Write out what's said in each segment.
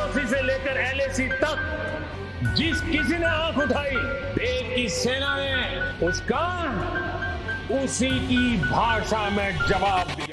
वाराणसी से लेकर एलएसी तक जिस किसी ने आंख उठाई, देश की सेना ने उसका उसी की भाषा में जवाब दिया।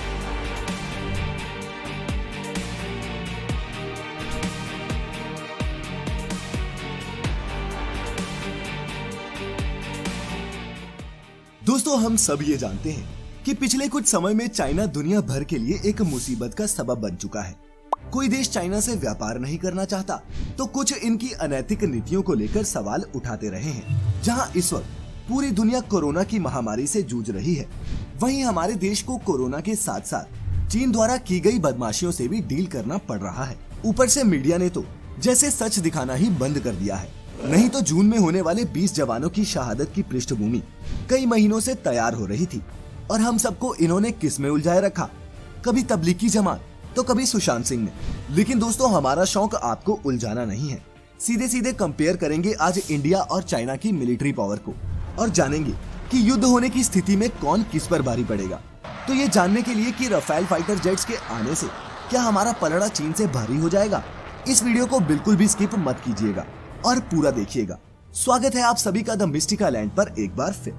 दोस्तों, हम सब ये जानते हैं कि पिछले कुछ समय में चाइना दुनिया भर के लिए एक मुसीबत का सबब बन चुका है। कोई देश चाइना से व्यापार नहीं करना चाहता, तो कुछ इनकी अनैतिक नीतियों को लेकर सवाल उठाते रहे हैं। जहां इस वक्त पूरी दुनिया कोरोना की महामारी से जूझ रही है, वहीं हमारे देश को कोरोना के साथ साथ चीन द्वारा की गई बदमाशियों से भी डील करना पड़ रहा है। ऊपर से मीडिया ने तो जैसे सच दिखाना ही बंद कर दिया है। नहीं तो जून में होने वाले 20 जवानों की शहादत की पृष्ठभूमि कई महीनों से तैयार हो रही थी और हम सबको इन्होंने किस में उलझाए रखा, कभी तबलीगी जमात तो कभी सुशांत सिंह ने। लेकिन दोस्तों, हमारा शौक आपको उलझाना नहीं है। सीधे सीधे कंपेयर करेंगे आज इंडिया और चाइना की मिलिट्री पावर को और जानेंगे कि युद्ध होने की स्थिति में कौन किस पर भारी पड़ेगा। तो ये जानने के लिए कि राफेल फाइटर जेट्स के आने से क्या हमारा पलड़ा चीन से भारी हो जाएगा, इस वीडियो को बिल्कुल भी स्किप मत कीजिएगा और पूरा देखिएगा। स्वागत है आप सभी का द मिस्टिका लैंड पर एक बार फिर।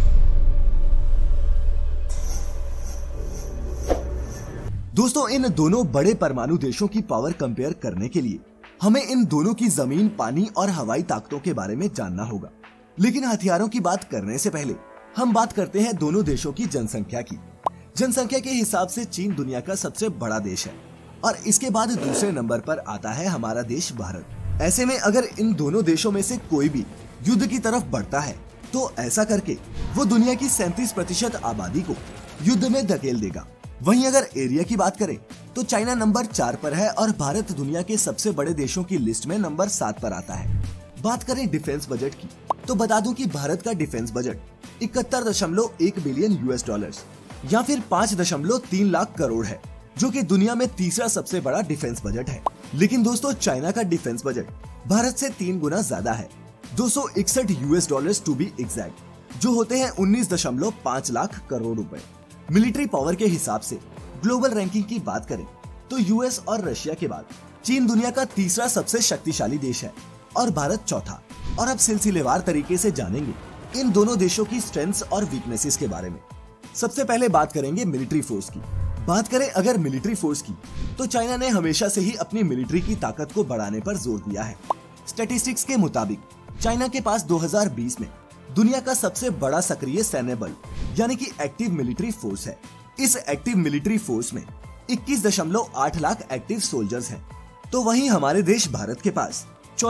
दोस्तों, इन दोनों बड़े परमाणु देशों की पावर कंपेयर करने के लिए हमें इन दोनों की जमीन, पानी और हवाई ताकतों के बारे में जानना होगा। लेकिन हथियारों की बात करने से पहले हम बात करते हैं दोनों देशों की जनसंख्या की। जनसंख्या के हिसाब से चीन दुनिया का सबसे बड़ा देश है और इसके बाद दूसरे नंबर पर आता है हमारा देश भारत। ऐसे में अगर इन दोनों देशों में से कोई भी युद्ध की तरफ बढ़ता है तो ऐसा करके वो दुनिया की 37% आबादी को युद्ध में धकेल देगा। वहीं अगर एरिया की बात करें तो चाइना नंबर 4 पर है और भारत दुनिया के सबसे बड़े देशों की लिस्ट में नंबर 7 पर आता है। बात करें डिफेंस बजट की तो बता दूं कि भारत का defence budget 71.1 billion US dollars या फिर 5.3 लाख करोड़ है, जो कि दुनिया में तीसरा सबसे बड़ा डिफेंस बजट है। लेकिन दोस्तों, चाइना का डिफेंस बजट भारत से 3 गुना ज्यादा है, 261 US dollars to be exact, जो होते हैं 19.5 लाख करोड़ रुपए। मिलिट्री पावर के हिसाब से ग्लोबल रैंकिंग की बात करें तो यूएस और रशिया के बाद चीन दुनिया का तीसरा सबसे शक्तिशाली देश है और भारत चौथा। और अब सिलसिलेवार तरीके से जानेंगे इन दोनों देशों की स्ट्रेंथ्स और वीकनेसेस के बारे में। सबसे पहले बात करेंगे मिलिट्री फोर्स की। बात करें अगर मिलिट्री फोर्स की तो चाइना ने हमेशा से ही अपनी मिलिट्री की ताकत को बढ़ाने पर जोर दिया है। स्टैटिस्टिक्स के मुताबिक चाइना के पास 2020 में दुनिया का सबसे बड़ा सक्रिय सैन्य बल यानी कि एक्टिव मिलिट्री फोर्स है। इस एक्टिव मिलिट्री फोर्स में 21.8 लाख एक्टिव सोल्जर्स हैं, तो वहीं हमारे देश भारत के पास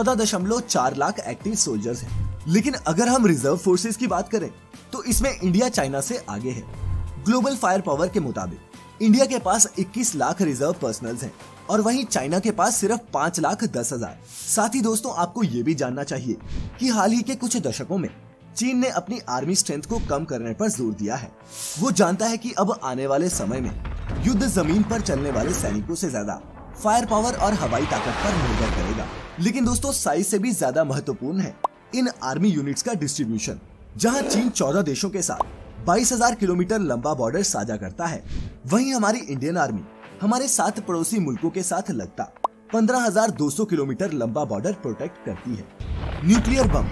14.4 लाख एक्टिव सोल्जर्स हैं। लेकिन अगर हम रिजर्व फोर्सेस की बात करें तो इसमें इंडिया चाइना से आगे है। ग्लोबल फायर पावर के मुताबिक इंडिया के पास 21 लाख रिजर्व पर्सनल्स हैं और वहीं चाइना के पास सिर्फ 5,10,000। साथ ही दोस्तों, आपको ये भी जानना चाहिए कि हाल ही के कुछ दशकों में चीन ने अपनी आर्मी स्ट्रेंथ को कम करने पर जोर दिया है। वो जानता है कि अब आने वाले समय में युद्ध जमीन पर चलने वाले सैनिकों से ज्यादा फायर पावर और हवाई ताकत पर निर्भर करेगा। लेकिन दोस्तों, साइज से भी ज्यादा महत्वपूर्ण है इन आर्मी यूनिट्स का डिस्ट्रीब्यूशन। जहां चीन 14 देशों के साथ 22,000 किलोमीटर लंबा बॉर्डर साझा करता है, वहीं हमारी इंडियन आर्मी हमारे 7 पड़ोसी मुल्कों के साथ लगता 15,200 किलोमीटर लंबा बॉर्डर प्रोटेक्ट करती है। Nuclear bomb.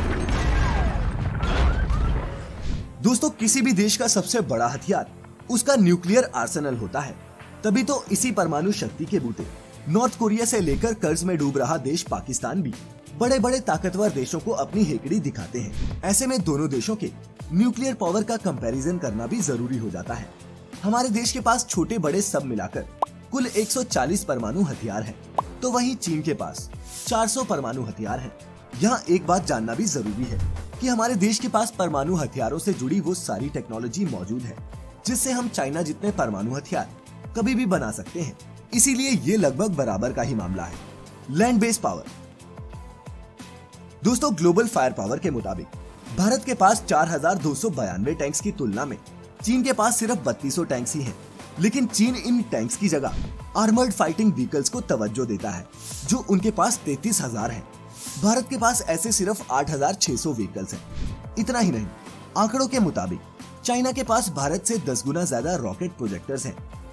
दोस्तों, किसी भी देश का सबसे बड़ा हथियार उसका न्यूक्लियर आर्सेनल होता है। तभी तो इसी परमाणु शक्ति के बूते नॉर्थ कोरिया से लेकर कर्ज में डूब रहा देश पाकिस्तान भी बड़े बड़े ताकतवर देशों को अपनी हेकड़ी दिखाते हैं। ऐसे में दोनों देशों के न्यूक्लियर पावर का कंपैरिजन करना भी जरूरी हो जाता है। हमारे देश के पास छोटे बड़े सब मिलाकर कुल 140 परमाणु हथियार हैं, तो वहीं चीन के पास 400 परमाणु हथियार हैं। यहाँ एक बात जानना भी जरूरी है कि हमारे देश के पास परमाणु हथियारों से जुड़ी वो सारी टेक्नोलॉजी मौजूद है जिससे हम चाइना जितने परमाणु हथियार कभी भी बना सकते हैं। इसीलिए ये लगभग बराबर का ही मामला है। Land based power. दोस्तों, ग्लोबल फायर पावर के मुताबिक भारत के पास 4,292 टैंक्स की तुलना में चीन के पास सिर्फ 3200 टैंक्स ही हैं। लेकिन चीन इन टैंक्स की जगह आर्मर्ड फाइटिंग व्हीकल्स को तवज्जो देता है, जो उनके पास 33,000 है। भारत के पास ऐसे सिर्फ 8,600 व्हीकल्स हैं। इतना ही नहीं, आंकड़ों के मुताबिक चाइना के पास भारत से 10 गुना ज्यादा रॉकेट प्रोजेक्टर्स हैं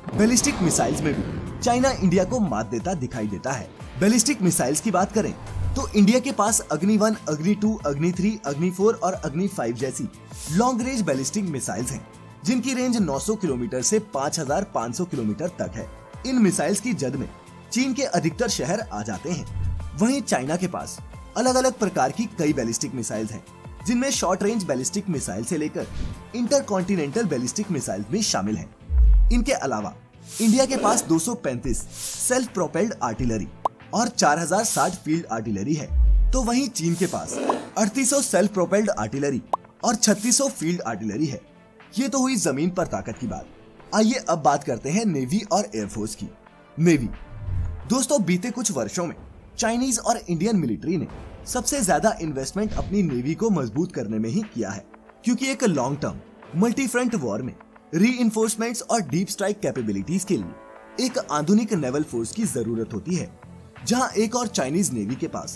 बैलिस्टिक मिसाइल्स में भी चाइना इंडिया को मात देता दिखाई देता है। बैलिस्टिक मिसाइल्स की बात करें तो इंडिया के पास अग्नि 1, अग्नि 2, अग्नि 3, अग्नि 4 और अग्नि 5 जैसी लॉन्ग रेंज बैलिस्टिक मिसाइल्स हैं, जिनकी रेंज 900 किलोमीटर से 5500 किलोमीटर तक है। इन मिसाइल्स की जद में चीन के अधिकतर शहर आ जाते हैं। वहीं चाइना के पास अलग अलग प्रकार की कई बैलिस्टिक मिसाइल्स हैं, जिनमें शॉर्ट रेंज बैलिस्टिक मिसाइल से लेकर इंटरकॉन्टिनेंटल बैलिस्टिक मिसाइल भी शामिल हैं। इनके अलावा इंडिया के पास 235 सेल्फ प्रोपेल्ड आर्टिलरी और 4060 फील्ड आर्टिलरी है, तो वहीं चीन के पास 3800 सेल्फ प्रोपेल्ड आर्टिलरी और 3600 फील्ड आर्टिलरी है। ये तो हुई जमीन पर ताकत की बात। आइए अब बात करते हैं नेवी और एयरफोर्स की। नेवी दोस्तों, बीते कुछ वर्षों में चाइनीज और इंडियन मिलिट्री ने सबसे ज्यादा इन्वेस्टमेंट अपनी नेवी को मजबूत करने में ही किया है, क्योंकि एक long term multi front war में रीइंफोर्समेंट्स और डीप स्ट्राइक कैपेबिलिटीज के लिए एक आधुनिक नेवल फोर्स की जरूरत होती है। जहां एक और चाइनीज नेवी के पास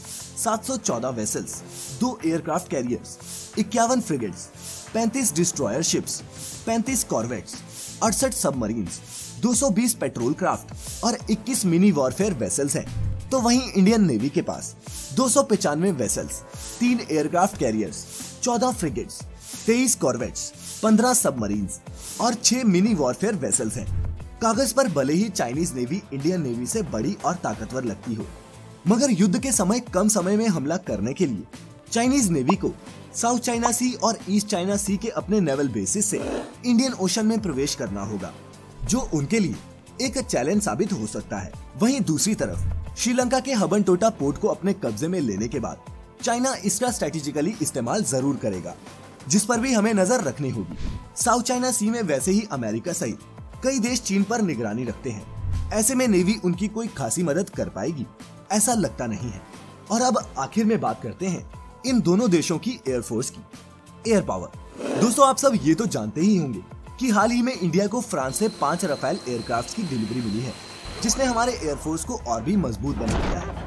714 vessels, 2 aircraft carriers, 51 frigates, 35 destroyer ships, 35 corvettes, 68 submarines, 220 patrol craft और 21 मिनी वॉरफेयर वेसल्स हैं, तो वहीं इंडियन नेवी के पास 295 vessels, 3 aircraft carriers, 14 frigates, 23 corvettes, 15 submarines और 6 मिनी वॉरफेयर वेसल्स हैं। कागज पर भले ही चाइनीज नेवी इंडियन नेवी से बड़ी और ताकतवर लगती हो, मगर युद्ध के समय कम समय में हमला करने के लिए चाइनीज नेवी को साउथ चाइना सी और ईस्ट चाइना सी के अपने नेवल बेसिस से इंडियन ओशन में प्रवेश करना होगा, जो उनके लिए एक चैलेंज साबित हो सकता है। वहीं दूसरी तरफ श्रीलंका के हबनटोटा पोर्ट को अपने कब्जे में लेने के बाद चाइना इसका स्ट्रेटेजिकली इस्तेमाल जरूर करेगा, जिस पर भी हमें नजर रखनी होगी। साउथ चाइना सी में वैसे ही अमेरिका सहित कई देश चीन पर निगरानी रखते हैं। ऐसे में नेवी उनकी कोई खासी मदद कर पाएगी, ऐसा लगता नहीं है। और अब आखिर में बात करते हैं इन दोनों देशों की एयरफोर्स की। एयर पावर दोस्तों, आप सब ये तो जानते ही होंगे कि हाल ही में इंडिया को फ्रांस से 5 राफेल एयरक्राफ्ट की डिलीवरी मिली है, जिसने हमारे एयरफोर्स को और भी मजबूत बना दिया है।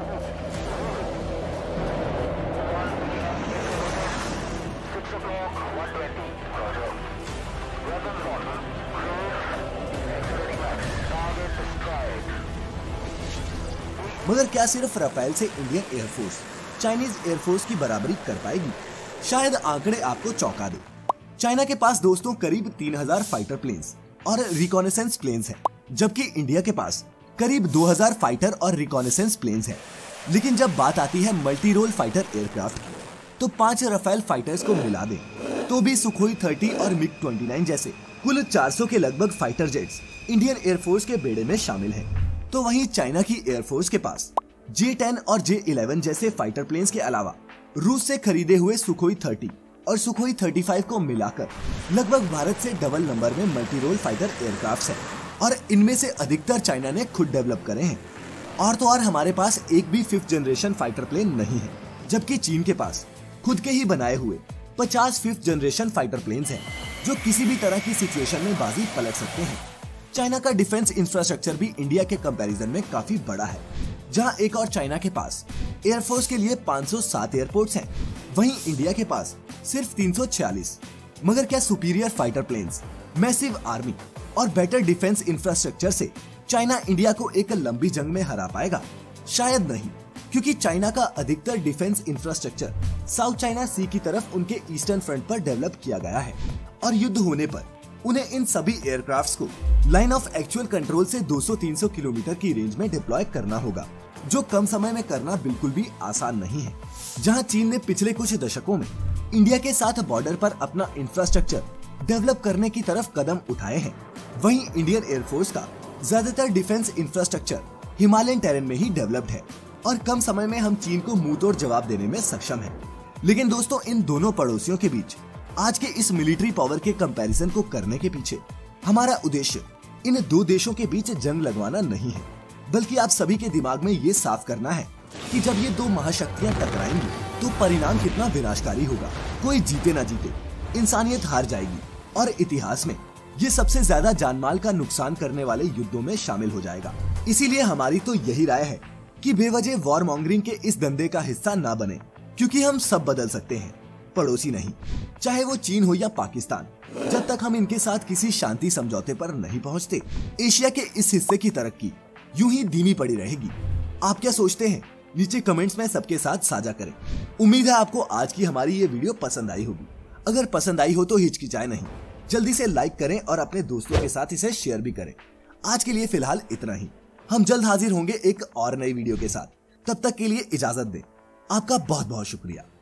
मगर क्या सिर्फ राफेल से इंडियन एयरफोर्स चाइनीज एयरफोर्स की बराबरी कर पाएगी? शायद आंकड़े आपको चौंका दे। चाइना के पास दोस्तों करीब 3000 फाइटर प्लेन्स और रिकॉनेसेंस प्लेन्स हैं, जबकि इंडिया के पास करीब 2000 फाइटर और रिकॉनेसेंस प्लेन्स हैं। लेकिन जब बात आती है मल्टी रोल फाइटर एयरक्राफ्ट की, तो 5 राफेल फाइटर्स को मिला दें तो भी सुखोई 30 और मिग 29 जैसे कुल 400 के लगभग फाइटर जेट्स इंडियन एयरफोर्स के बेड़े में शामिल हैं। तो वहीं चाइना की एयरफोर्स के पास J-10 और J-11 जैसे फाइटर प्लेन्स के अलावा रूस से खरीदे हुए सुखोई 30 और सुखोई 35 को मिलाकर लगभग भारत से डबल नंबर में मल्टी रोल फाइटर एयरक्राफ्ट्स हैं, और इनमें से अधिकतर चाइना ने खुद डेवलप करे हैं। और तो और हमारे पास एक भी 5th जनरेशन फाइटर प्लेन नहीं है, जबकि चीन के पास खुद के ही बनाए हुए 50 5th जनरेशन फाइटर प्लेन्स हैं, जो किसी भी तरह की सिचुएशन में बाजी पलट सकते हैं। चाइना का डिफेंस इंफ्रास्ट्रक्चर भी इंडिया के कंपैरिजन में काफी बड़ा है, जहां एक और चाइना के पास एयरफोर्स के लिए 507 एयरपोर्ट्स हैं, वहीं इंडिया के पास सिर्फ 346। मगर क्या superior fighter planes, massive army और बेटर डिफेंस इंफ्रास्ट्रक्चर से चाइना इंडिया को एक लंबी जंग में हरा पाएगा? शायद नहीं, क्योंकि चाइना का अधिकतर defence infrastructure south China sea की तरफ उनके ईस्टर्न फ्रंट पर डेवलप किया गया है, और युद्ध होने पर उन्हें इन सभी एयरक्राफ्ट्स को लाइन ऑफ एक्चुअल कंट्रोल से 200-300 किलोमीटर की रेंज में डिप्लॉय करना होगा, जो कम समय में करना बिल्कुल भी आसान नहीं है। जहां चीन ने पिछले कुछ दशकों में इंडिया के साथ बॉर्डर पर अपना इंफ्रास्ट्रक्चर डेवलप करने की तरफ कदम उठाए हैं, वहीं इंडियन एयरफोर्स का ज्यादातर डिफेंस इंफ्रास्ट्रक्चर हिमालयन टेरेन में ही डेवलप्ड है, और कम समय में हम चीन को मुंह तोड़ जवाब देने में सक्षम हैं। लेकिन दोस्तों, इन दोनों पड़ोसियों के बीच आज के इस मिलिट्री पावर के कंपैरिजन को करने के पीछे हमारा उद्देश्य इन दो देशों के बीच जंग लगवाना नहीं है, बल्कि आप सभी के दिमाग में ये साफ करना है कि जब ये दो महाशक्तियां टकराएंगी तो परिणाम कितना विनाशकारी होगा। कोई जीते ना जीते, इंसानियत हार जाएगी, और इतिहास में ये सबसे ज्यादा जानमाल का नुकसान करने वाले युद्धों में शामिल हो जाएगा। इसीलिए हमारी तो यही राय है कि बेवजह वॉर मॉन्गरिंग के इस धंधे का हिस्सा ना बने, क्योंकि हम सब बदल सकते हैं, पड़ोसी नहीं। चाहे वो चीन हो या पाकिस्तान, जब तक हम इनके साथ किसी शांति समझौते पर नहीं पहुंचते, एशिया के इस हिस्से की तरक्की यूं ही धीमी पड़ी रहेगी। आप क्या सोचते हैं? नीचे कमेंट्स में सबके साथ साझा करें। उम्मीद है आपको आज की हमारी ये वीडियो पसंद आई होगी। अगर पसंद आई हो तो हिचकिचाए नहीं, जल्दी से लाइक करें और अपने दोस्तों के साथ इसे शेयर भी करें। आज के लिए फिलहाल इतना ही। हम जल्द हाजिर होंगे एक और नई वीडियो के साथ। तब तक के लिए इजाजत दें। आपका बहुत बहुत शुक्रिया।